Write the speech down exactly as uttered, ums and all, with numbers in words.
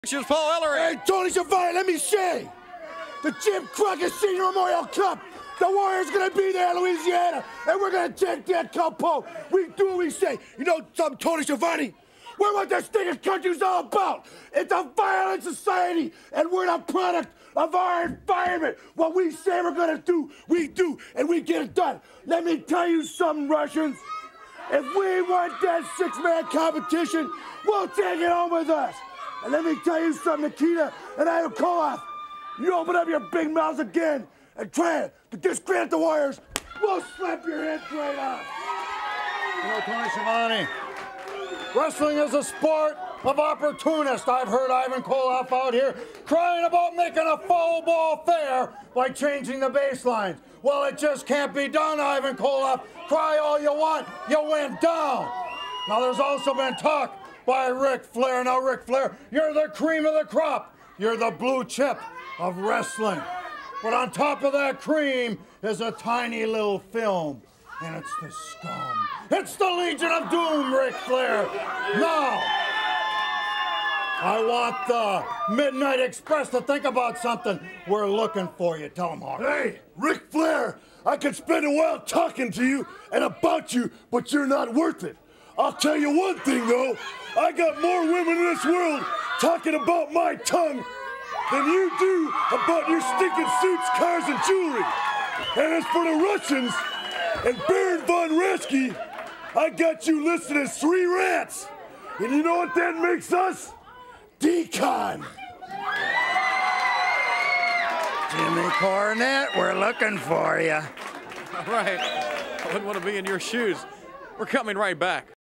Here's Paul Ellery. Hey, Tony Schiavone, let me say, the Jim Crockett Senior Memorial Cup, the Warriors are going to be there in Louisiana, and we're going to take that cup home. We do what we say. You know something, Tony Schiavone? We're what this thing of country's all about. It's a violent society, and we're the product of our environment. What we say we're going to do, we do, and we get it done. Let me tell you something, Russians. If we want that six-man competition, we'll take it home with us. And let me tell you something, Nikita and Ivan Koloff. You open up your big mouths again and try to discredit the Warriors, we'll slap your head right off. You know, Tony Schiavone, wrestling is a sport of opportunists. I've heard Ivan Koloff out here crying about making a foul ball fair by changing the baselines. Well, it just can't be done, Ivan Koloff. Cry all you want, you went down. Now, there's also been talk by Ric Flair. Now, Ric Flair, you're the cream of the crop. You're the blue chip of wrestling. But on top of that cream is a tiny little film, and it's the scum. It's the Legion of Doom, Ric Flair. Now, I want the Midnight Express to think about something. We're looking for you. Tell them, Hawk. Hey, Ric Flair, I could spend a while talking to you and about you, but you're not worth it. I'll tell you one thing, though. I got more women in this world talking about my tongue than you do about your stinking suits, cars, and jewelry. And as for the Russians and Baron von Raschke, I got you listed as three rats. And you know what that makes us? Decon. Jimmy Cornette, we're looking for you. All right. I wouldn't want to be in your shoes. We're coming right back.